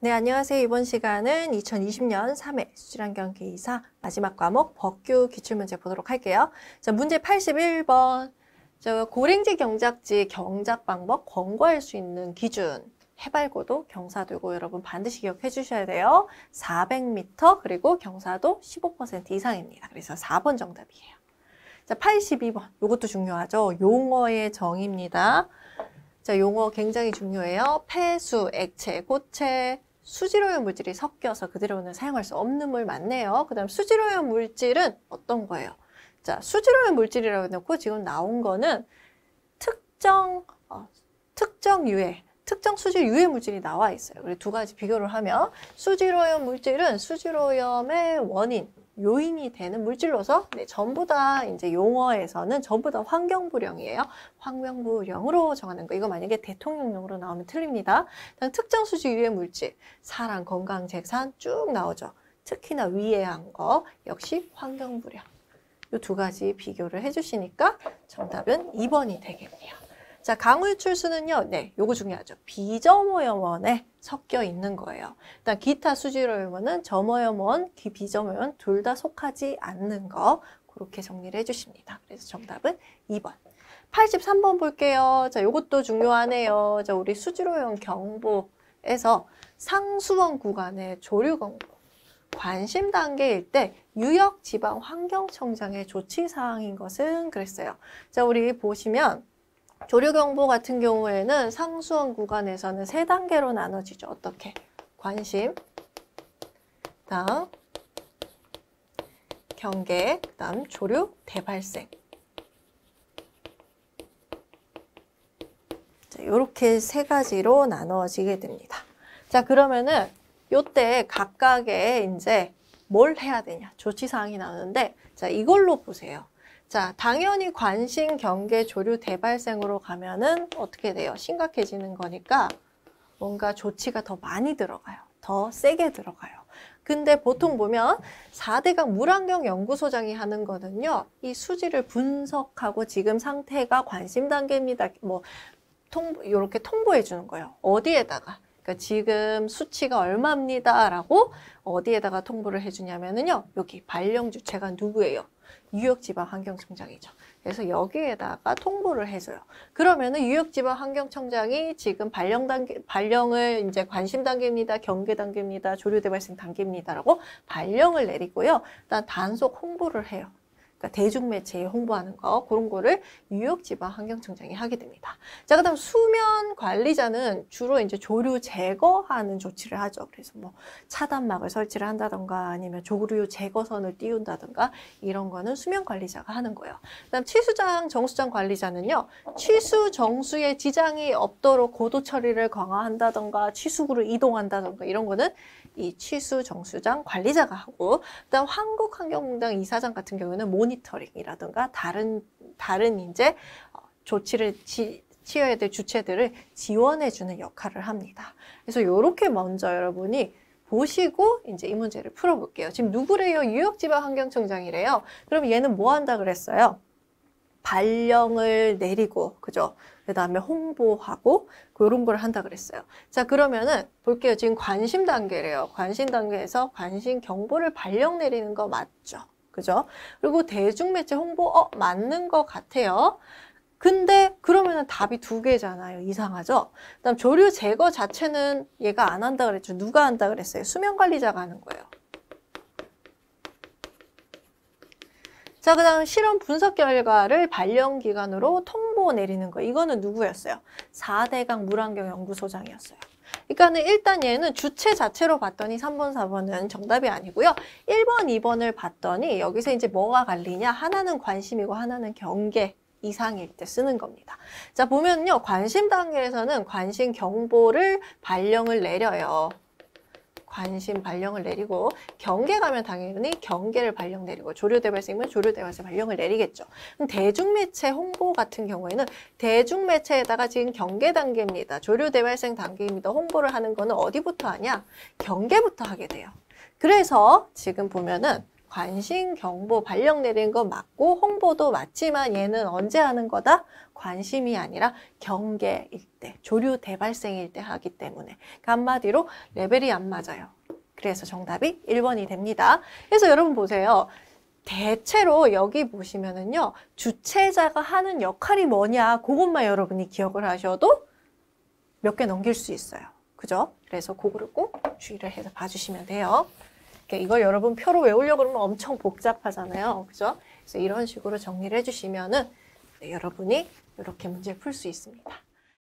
네, 안녕하세요. 이번 시간은 2020년 3회 수질환경 계이사 마지막 과목 법규 기출문제 보도록 할게요. 자, 문제 81번. 고랭지 경작지 경작 방법 권고할 수 있는 기준. 해발고도, 경사도고 여러분 반드시 기억해 주셔야 돼요. 400m 그리고 경사도 15% 이상입니다. 그래서 4번 정답이에요. 자, 82번. 이것도 중요하죠. 용어의 정의입니다. 자, 용어 굉장히 중요해요. 폐수, 액체, 고체, 수질오염 물질이 섞여서 그대로는 사용할 수 없는 물 맞네요. 그 다음 수질오염 물질은 어떤 거예요? 자, 수질오염 물질이라고 해놓고 지금 나온 거는 특정 유해, 특정 수질 유해 물질이 나와 있어요. 그리고 두 가지 비교를 하면 수질오염 물질은 수질오염의 원인, 요인이 되는 물질로서 전부 다 이제 용어에서는 전부 다 환경부령이에요. 환경부령으로 정하는 거. 이거 만약에 대통령령으로 나오면 틀립니다. 특정 수질 유해 물질, 사람, 건강, 재산 쭉 나오죠. 특히나 위에 한 거 역시 환경부령. 이 두 가지 비교를 해주시니까 정답은 2번이 되겠네요. 자, 강물출수는요, 요거 중요하죠. 비점오염원에 섞여 있는 거예요. 일단 기타 수질오염원은 점오염원, 비점오염원 둘 다 속하지 않는 거. 그렇게 정리를 해주십니다. 그래서 정답은 2번. 83번 볼게요. 자, 요것도 중요하네요. 자, 우리 수질오염 경보에서 상수원 구간의 조류 경보. 관심 단계일 때 유역지방환경청장의 조치사항인 것은 그랬어요. 자, 우리 보시면 조류경보 같은 경우에는 상수원 구간에서는 3단계로 나눠지죠. 어떻게? 관심, 다음 경계, 다음 조류 대발생. 자, 이렇게 3가지로 나눠지게 됩니다. 자, 그러면은 요때 각각의 이제 뭘 해야 되냐? 조치사항이 나오는데, 자, 이걸로 보세요. 자, 당연히 관심, 경계, 조류, 대발생으로 가면은 어떻게 돼요? 심각해지는 거니까 뭔가 조치가 더 많이 들어가요. 더 세게 들어가요. 근데 보통 보면 4대강 물환경연구소장이 하는 거는요. 이 수질을 분석하고 지금 상태가 관심 단계입니다. 이렇게 통보해 주는 거예요. 어디에다가? 그러니까 지금 수치가 얼마입니다. 라고 어디에다가 통보를 해주냐면은요. 여기 발령 주체가 누구예요? 유역지방환경청장이죠. 그래서 여기에다가 통보를 해줘요. 그러면은 유역지방환경청장이 지금 발령을 이제 관심 단계입니다, 경계 단계입니다, 조류 대발생 단계입니다라고 발령을 내리고요. 일단 단속 홍보를 해요. 그러니까 대중매체에 홍보하는 거, 그런 거를 유역지방환경청장이 하게 됩니다. 자, 그다음 수면 관리자는 주로 이제 조류 제거하는 조치를 하죠. 그래서 뭐 차단막을 설치를 한다던가 아니면 조류 제거선을 띄운다던가 이런 거는 수면 관리자가 하는 거예요. 그다음 취수장, 정수장 관리자는요, 취수, 정수에 지장이 없도록 고도 처리를 강화한다던가 취수구로 이동한다던가 이런 거는 이 취수, 정수장 관리자가 하고, 그다음 한국환경공단 이사장 같은 경우는 모니터링이라든가 다른 이제 조치를 취해야 될 주체들을 지원해주는 역할을 합니다. 그래서 이렇게 먼저 여러분이 보시고 이제 이 문제를 풀어볼게요. 지금 누구래요? 유역지방환경청장이래요. 그럼 얘는 뭐 한다 그랬어요? 발령을 내리고, 그죠? 그 다음에 홍보하고, 그런 걸 한다 그랬어요. 자, 그러면은 볼게요. 지금 관심 단계래요. 관심 단계에서 관심 경보를 발령 내리는 거 맞죠? 그죠? 그리고 대중매체 홍보, 맞는 것 같아요. 근데 그러면은 답이 2개잖아요. 이상하죠? 그다음 조류 제거 자체는 얘가 안 한다 그랬죠. 누가 한다 그랬어요? 수면 관리자가 하는 거예요. 자, 그 다음 실험 분석 결과를 발령기관으로 통보 내리는 거. 이거는 누구였어요? 4대강 물환경연구소장이었어요. 그러니까는 일단 얘는 주체 자체로 봤더니 3번, 4번은 정답이 아니고요. 1번, 2번을 봤더니 여기서 이제 뭐가 갈리냐? 하나는 관심이고 하나는 경계 이상일 때 쓰는 겁니다. 자, 보면요. 관심 단계에서는 관심 경보를 발령을 내려요. 관심 발령을 내리고, 경계 가면 당연히 경계를 발령 내리고, 조류 대발생이면 조류 대발생 발령을 내리겠죠. 그럼 대중매체 홍보 같은 경우에는 대중매체에다가 지금 경계 단계입니다, 조류 대발생 단계입니다, 홍보를 하는 거는 어디부터 하냐? 경계부터 하게 돼요. 그래서 지금 보면은 관심, 경보, 발령 내리는 건 맞고 홍보도 맞지만 얘는 언제 하는 거다? 관심이 아니라 경계일 때, 조류 대발생일 때 하기 때문에. 그러니까 한마디로 레벨이 안 맞아요. 그래서 정답이 1번이 됩니다. 그래서 여러분 보세요. 대체로 여기 보시면은요, 주체자가 하는 역할이 뭐냐, 그것만 여러분이 기억을 하셔도 몇 개 넘길 수 있어요. 그죠? 그래서 그거를 꼭 주의를 해서 봐주시면 돼요. 이걸 여러분 표로 외우려고 그러면 엄청 복잡하잖아요. 그죠? 그래서 이런 식으로 정리를 해주시면은 네, 여러분이 이렇게 문제를 풀 수 있습니다.